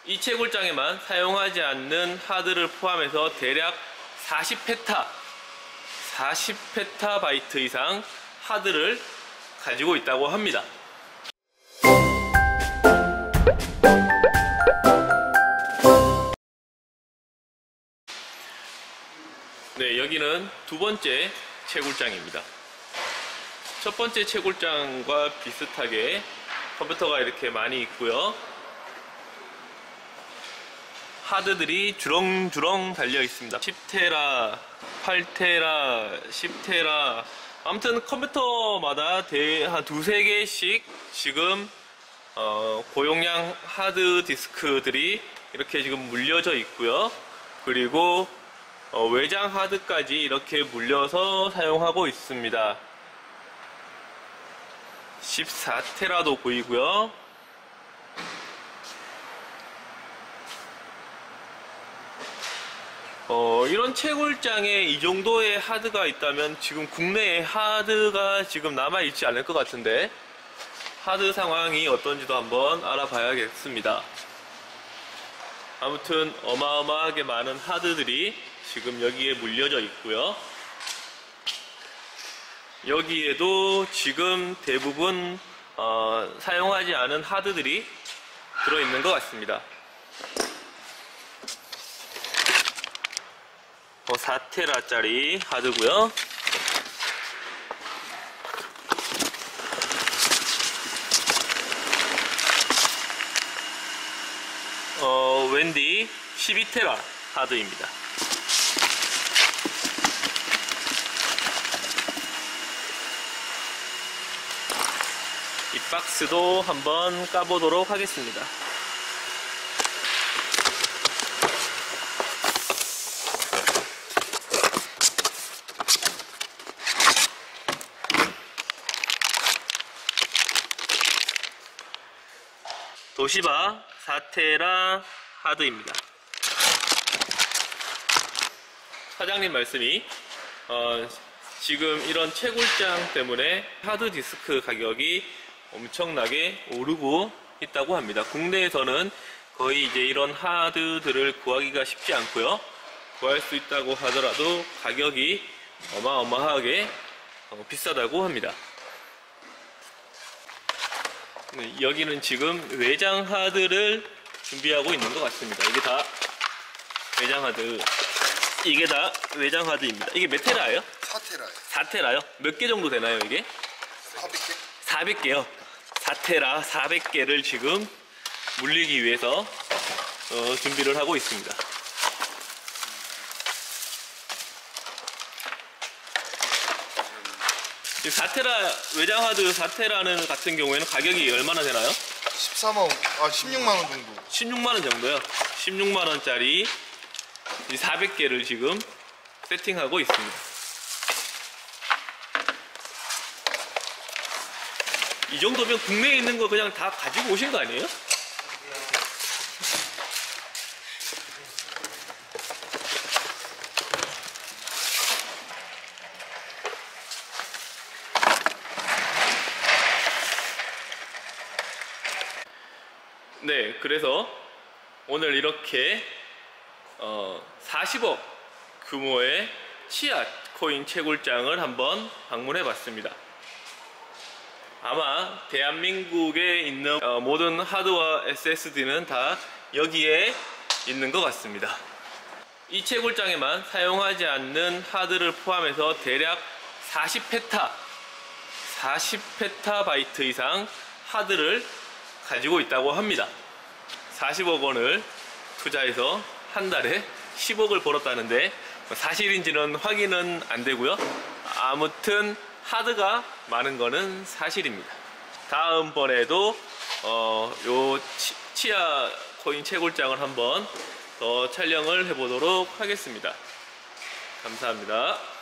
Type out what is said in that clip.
이 채굴장에만 사용하지 않는 하드를 포함해서 대략 40페타바이트 이상 하드를 가지고 있다고 합니다. 네, 여기는 두 번째 채굴장입니다. 첫 번째 채굴장과 비슷하게 컴퓨터가 이렇게 많이 있고요. 하드들이 주렁주렁 달려 있습니다. 10테라, 8테라, 10테라, 아무튼 컴퓨터마다 한 두세 개씩 지금 고용량 하드 디스크들이 이렇게 지금 물려져 있고요. 그리고 외장 하드까지 이렇게 물려서 사용하고 있습니다. 14테라도 보이고요. 이런 채굴장에 이 정도의 하드가 있다면 지금 국내에 하드가 지금 남아있지 않을 것 같은데, 하드 상황이 어떤지도 한번 알아봐야겠습니다. 아무튼 어마어마하게 많은 하드들이 지금 여기에 물려져 있고요. 여기에도 지금 대부분 사용하지 않은 하드들이 들어있는 것 같습니다. 4테라짜리 하드고요. 웬디 12테라 하드입니다. 이 박스도 한번 까보도록 하겠습니다. 도시바 4테라 하드입니다. 사장님 말씀이 지금 이런 채굴장 때문에 하드 디스크 가격이 엄청나게 오르고 있다고 합니다. 국내에서는 거의 이제 이런 하드들을 구하기가 쉽지 않고요. 구할 수 있다고 하더라도 가격이 어마어마하게 비싸다고 합니다. 여기는 지금 외장 하드를 준비하고 있는 것 같습니다. 이게 다 외장 하드. 이게 다 외장 하드입니다. 이게 몇 테라예요? 4테라요. 4테라요? 몇 개 정도 되나요, 이게? 400개? 400개요. 4테라 400개를 지금 물리기 위해서 준비를 하고 있습니다. 이 4테라 외장 하드 4테라는 같은 경우에는 가격이 얼마나 되나요? 16만원 정도. 16만원 정도요. 16만원짜리 400개를 지금 세팅하고 있습니다. 이 정도면 국내에 있는 거 그냥 다 가지고 오신 거 아니에요? 네, 그래서 오늘 이렇게 40억 규모의 치아 코인 채굴장을 한번 방문해 봤습니다. 아마 대한민국에 있는 모든 하드와 SSD는 다 여기에 있는 것 같습니다. 이 채굴장에만 사용하지 않는 하드를 포함해서 대략 40페타바이트 이상 하드를 가지고 있다고 합니다. 40억 원을 투자해서 한 달에 10억을 벌었다는데 사실인지는 확인은 안 되고요. 아무튼 하드가 많은 거는 사실입니다. 다음번에도 요 치아 코인 채굴장을 한번 더 촬영을 해보도록 하겠습니다. 감사합니다.